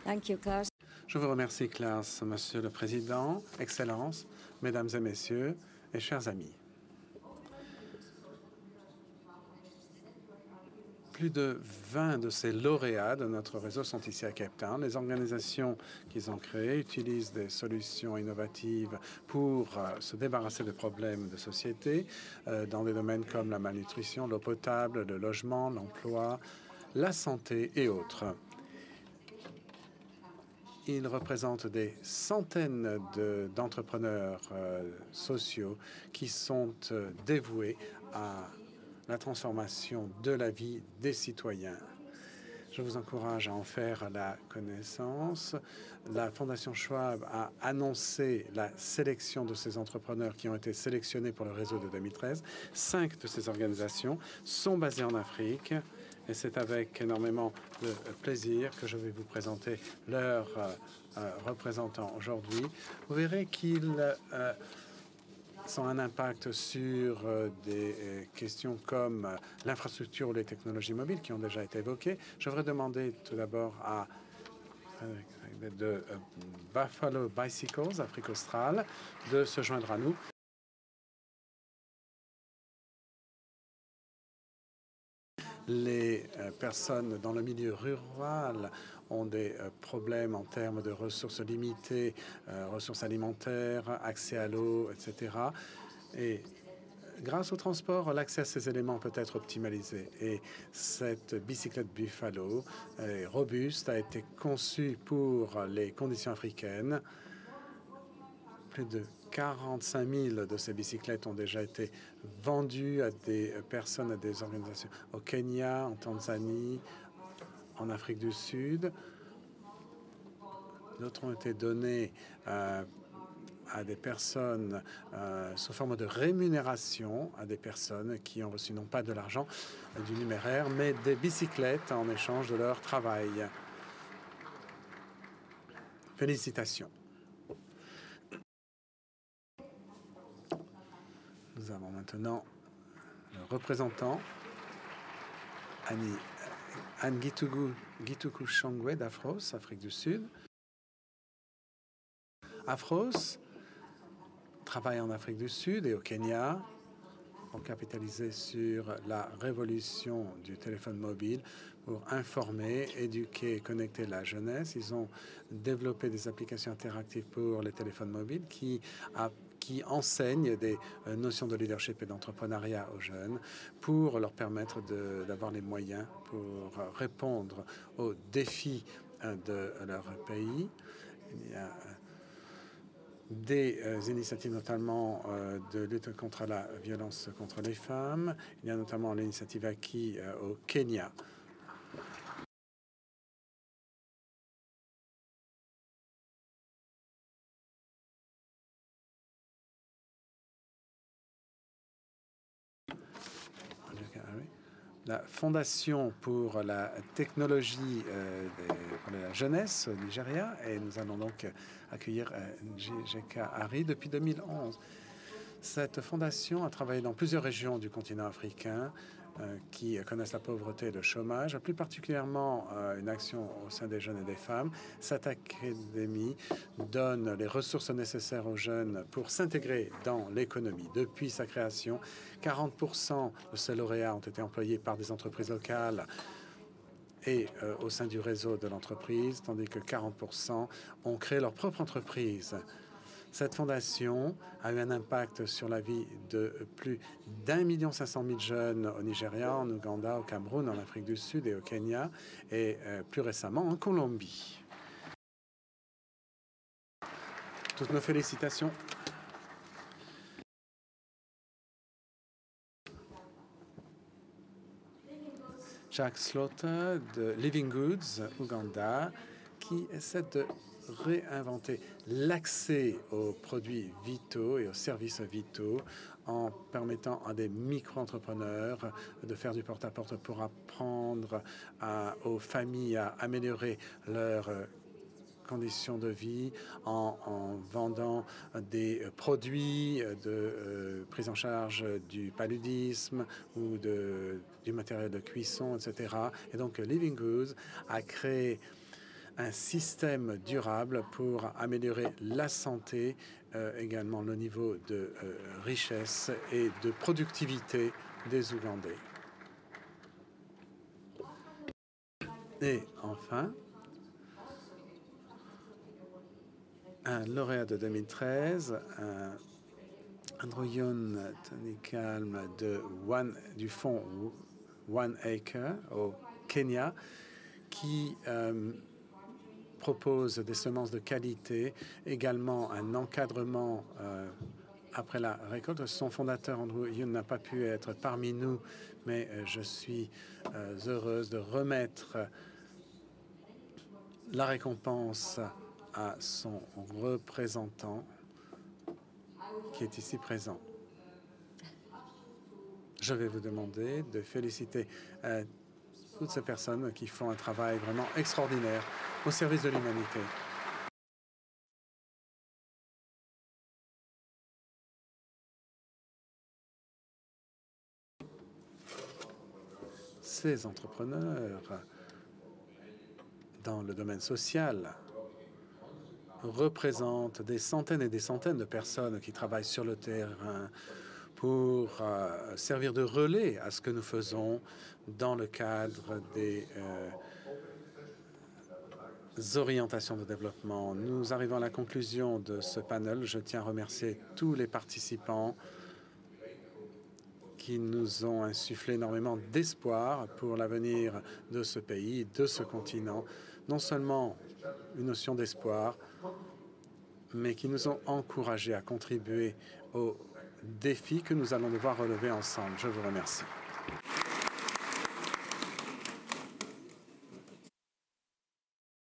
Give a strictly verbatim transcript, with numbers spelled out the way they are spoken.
Thank you, Klaus. Je vous remercie, Klaus, Monsieur le Président, Excellences, Mesdames et Messieurs et chers amis. Plus de vingt de ces lauréats de notre réseau sont ici à Cape Town. Les organisations qu'ils ont créées utilisent des solutions innovatives pour euh, se débarrasser de problèmes de société euh, dans des domaines comme la malnutrition, l'eau potable, le logement, l'emploi, la santé et autres. Ils représentent des centaines d'entrepreneurs de, euh, sociaux qui sont euh, dévoués à la transformation de la vie des citoyens. Je vous encourage à en faire la connaissance. La Fondation Schwab a annoncé la sélection de ces entrepreneurs qui ont été sélectionnés pour le réseau de deux mille treize. Cinq de ces organisations sont basées en Afrique et c'est avec énormément de plaisir que je vais vous présenter leurs euh, représentants aujourd'hui. Vous verrez qu'ils euh, sont un impact sur euh, des euh, questions comme euh, l'infrastructure ou les technologies mobiles qui ont déjà été évoquées. Je voudrais demander tout d'abord à euh, de euh, Buffalo Bicycles, Afrique australe, de se joindre à nous. Les euh, personnes dans le milieu rural ont des euh, problèmes en termes de ressources limitées, euh, ressources alimentaires, accès à l'eau, et cetera. Et grâce au transport, l'accès à ces éléments peut être optimalisé. Et cette bicyclette Buffalo est robuste, a été conçue pour les conditions africaines. Plus de quarante-cinq mille de ces bicyclettes ont déjà été vendues à des personnes, à des organisations au Kenya, en Tanzanie, en Afrique du Sud. D'autres ont été données euh, à des personnes euh, sous forme de rémunération, à des personnes qui ont reçu non pas de l'argent euh, du numéraire, mais des bicyclettes en échange de leur travail. Félicitations. Nous avons maintenant le représentant, Annie, Anne Gituku, Gituku Shongwe d'Afros, Afrique du Sud. Afros travaille en Afrique du Sud et au Kenya pour capitaliser sur la révolution du téléphone mobile pour informer, éduquer et connecter la jeunesse. Ils ont développé des applications interactives pour les téléphones mobiles qui, a, qui enseignent des euh, notions de leadership et d'entrepreneuriat aux jeunes pour leur permettre d'avoir les moyens pour répondre aux défis euh, de leur pays. Il y a des euh, initiatives notamment euh, de lutte contre la violence contre les femmes. Il y a notamment l'initiative Aki euh, au Kenya. La Fondation pour la technologie euh, de, pour la jeunesse au Nigeria, et nous allons donc accueillir euh, G G K Harry depuis deux mille onze. Cette fondation a travaillé dans plusieurs régions du continent africain euh, qui connaissent la pauvreté et le chômage, plus particulièrement euh, une action au sein des jeunes et des femmes. Cette académie donne les ressources nécessaires aux jeunes pour s'intégrer dans l'économie. Depuis sa création, quarante pour cent de ces lauréats ont été employés par des entreprises locales et euh, au sein du réseau de l'entreprise, tandis que quarante pour cent ont créé leur propre entreprise. Cette fondation a eu un impact sur la vie de plus d'un million cinq cent mille jeunes au Nigeria, en Ouganda, au Cameroun, en Afrique du Sud et au Kenya, et euh, plus récemment en Colombie. Toutes nos félicitations. Jack Slaughter de Living Goods, Ouganda, qui essaie de réinventer l'accès aux produits vitaux et aux services vitaux en permettant à des micro-entrepreneurs de faire du porte-à-porte pour apprendre à, aux familles à améliorer leurs conditions de vie en, en vendant des produits de euh, prise en charge du paludisme ou de, du matériel de cuisson, et cetera. Et donc Living Goods a créé un système durable pour améliorer la santé, euh, également le niveau de euh, richesse et de productivité des Ougandais. Et enfin, un lauréat de deux mille treize, un Andrew Yoon Tanikalm de One, du fonds One Acre au Kenya, qui euh, propose des semences de qualité, également un encadrement euh, après la récolte. Son fondateur, Andrew Yoon, n'a pas pu être parmi nous, mais euh, je suis euh, heureuse de remettre la récompense à son représentant qui est ici présent. Je vais vous demander de féliciter euh, toutes ces personnes qui font un travail vraiment extraordinaire au service de l'humanité. Ces entrepreneurs dans le domaine social représentent des centaines et des centaines de personnes qui travaillent sur le terrain pour euh, servir de relais à ce que nous faisons dans le cadre des euh, orientations de développement. Nous arrivons à la conclusion de ce panel. Je tiens à remercier tous les participants qui nous ont insufflé énormément d'espoir pour l'avenir de ce pays, de ce continent. Non seulement une notion d'espoir, mais qui nous ont encouragés à contribuer aux défis que nous allons devoir relever ensemble. Je vous remercie.